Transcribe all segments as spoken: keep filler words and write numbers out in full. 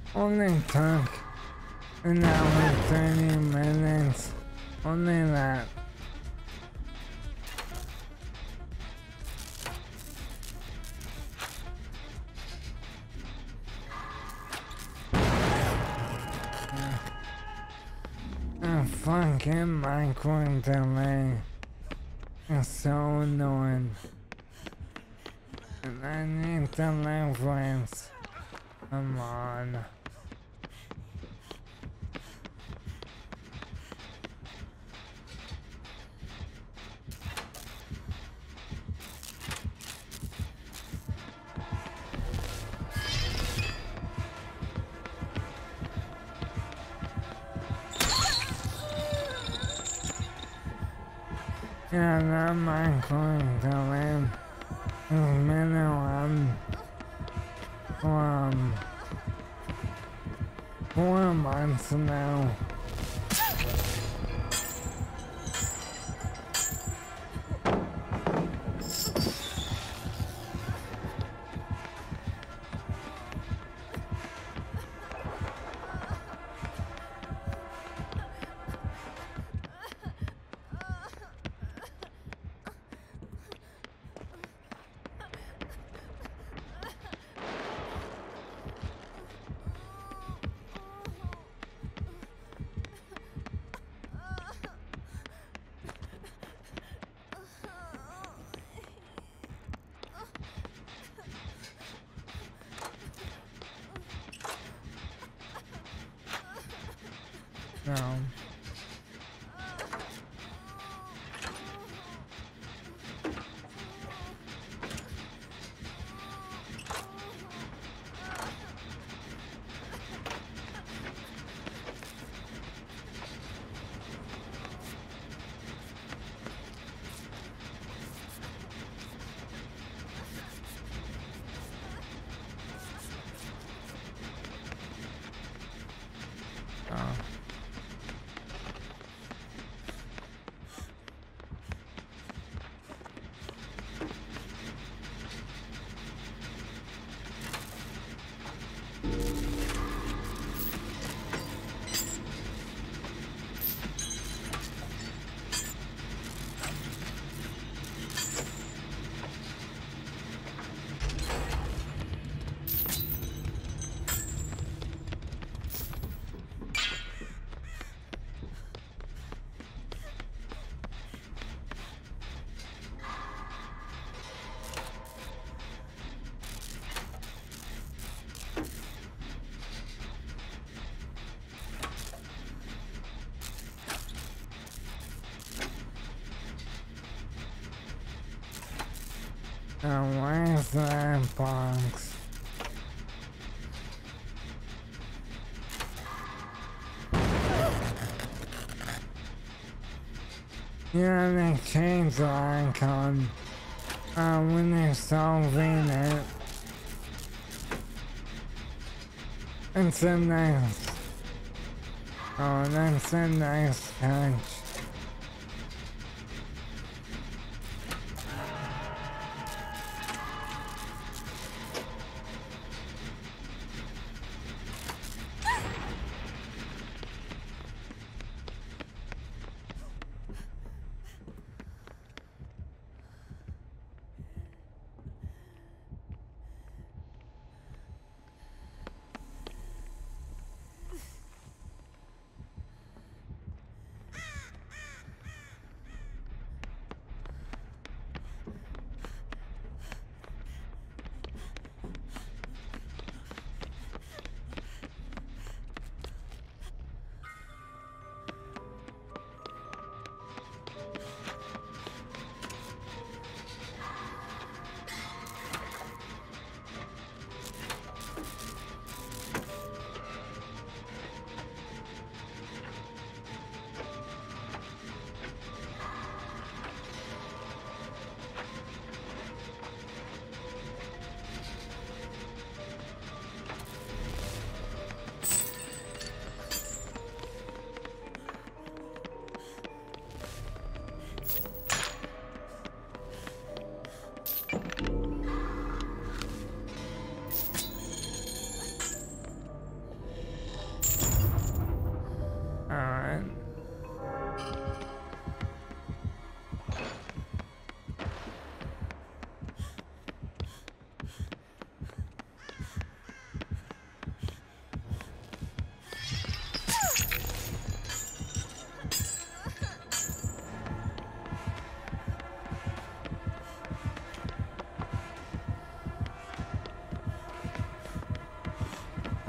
Only took an hour thirty minutes. Only that. A fucking micro delay is so annoying. And I need deliverance. Come on. Yeah, that micro delay is minimum from four months now. No. Oh. Now where's that box? Yeah, they changed the icon uh, when they're solving it. It's a nice. Oh, that's a nice touch.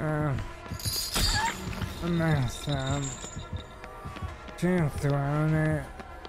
Um, I messed up. Should've thrown it.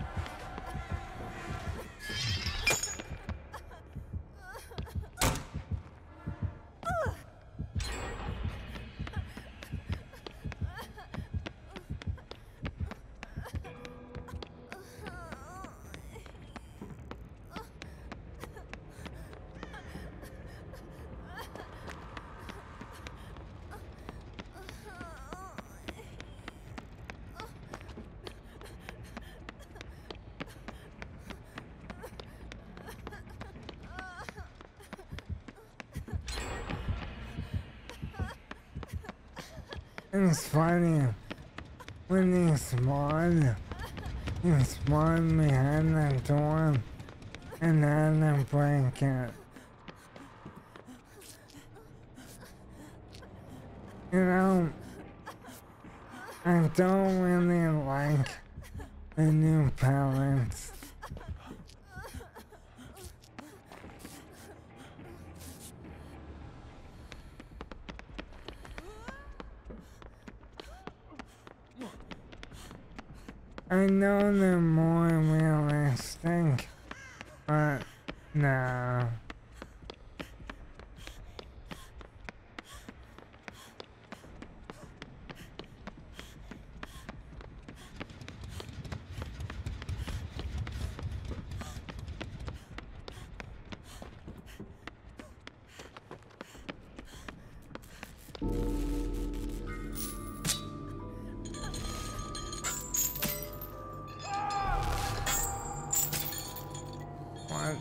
It's funny, when he spawned, he spawned behind the door and had to break it. You know, I don't really like the new pellets. I know they're more realistic, but no. What?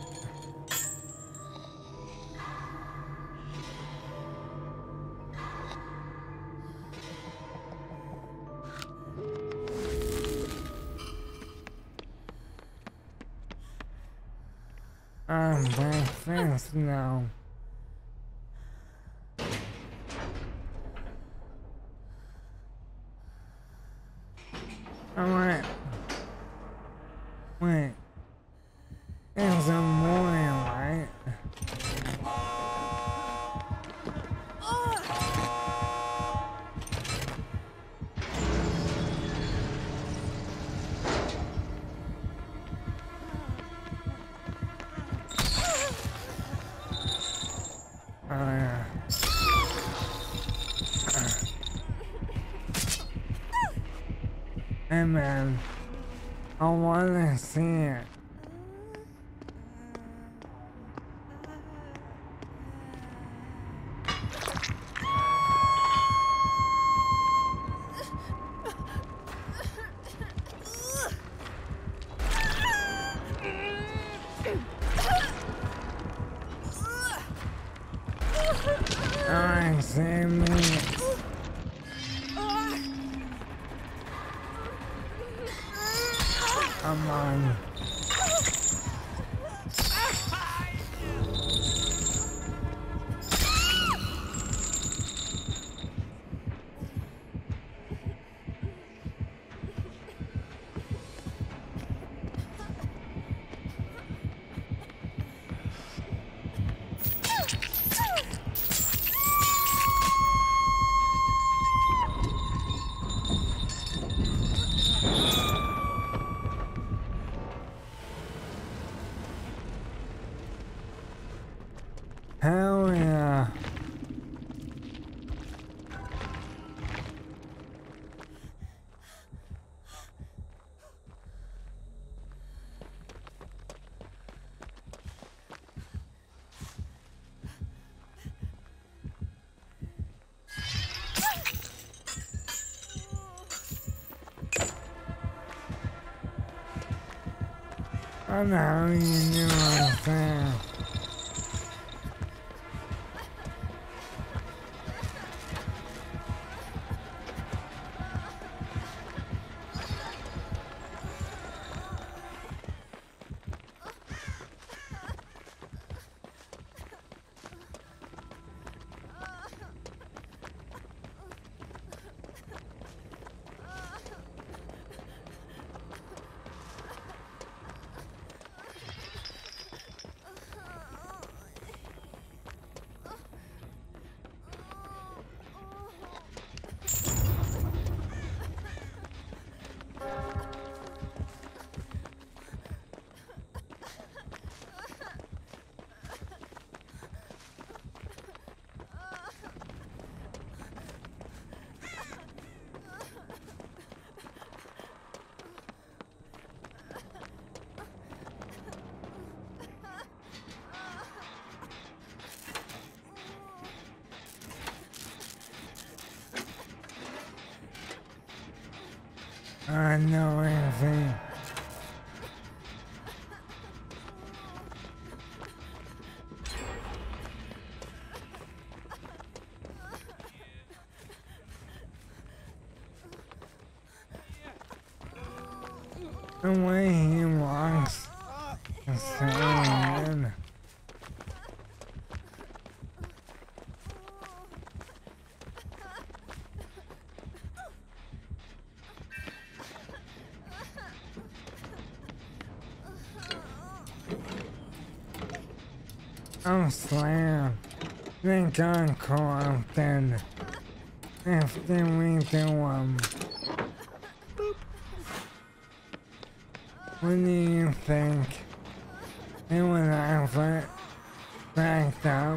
Um, breakfast? No. Alright. Wait. There's a more, right? Oh yeah. Hey man, I wanna see it. Alright, save me. Come on. Hell yeah. I know how you knew what I'm saying. I know anything. The way he walks is so weird. I'm slammed. They got corrupted. After we do them. What do you think? They would have it backed up?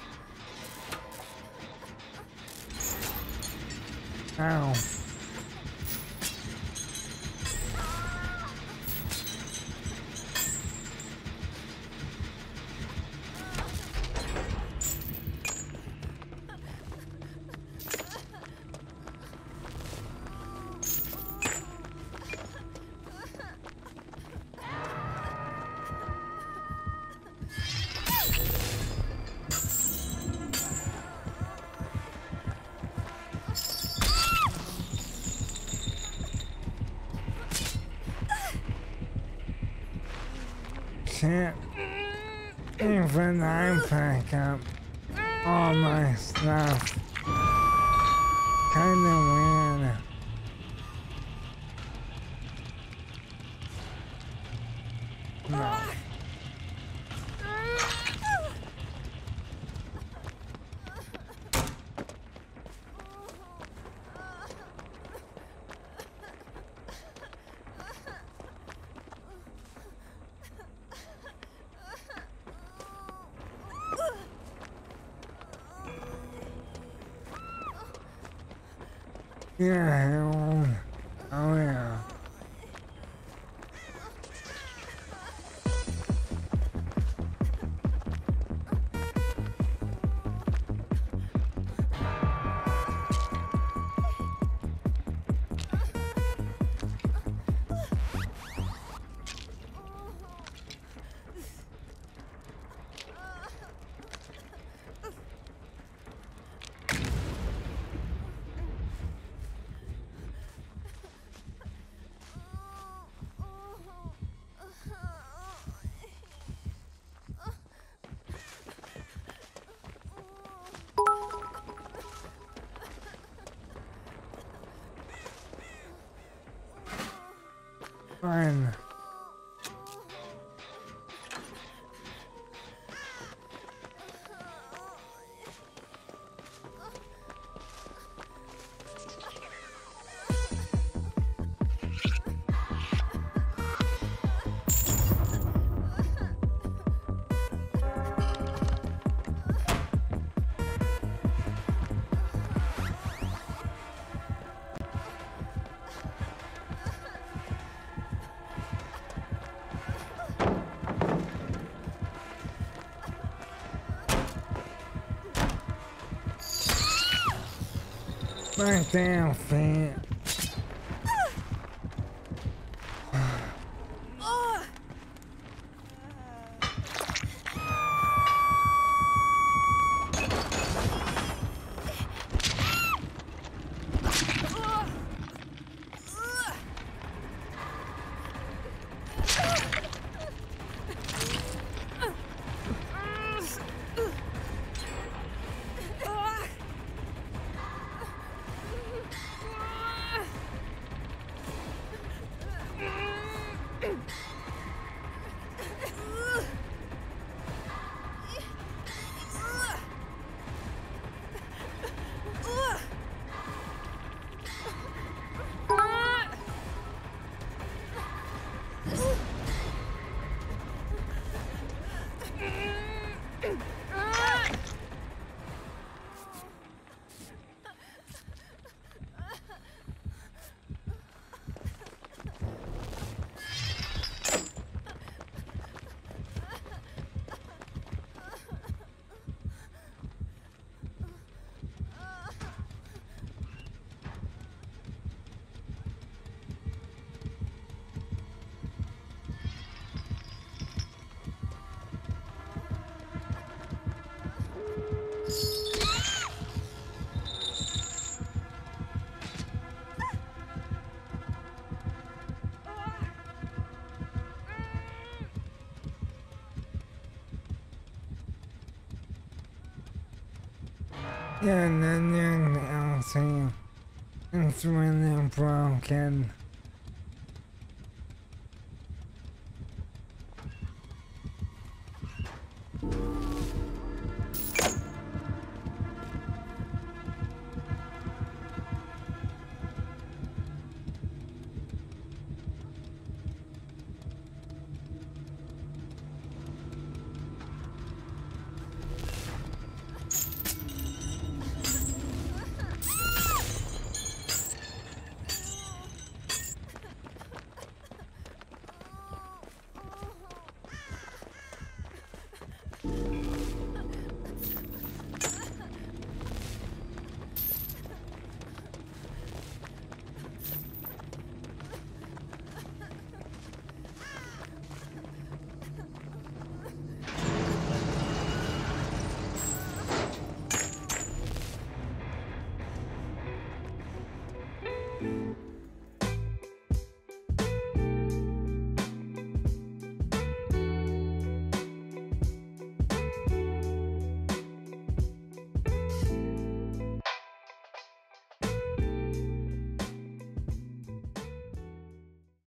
Ow. Shit. Even I pack up all my stuff. Kinda weird. No. Yeah, oh yeah. Fine. My damn feet. Yeah, and then you're L C. It's really broken.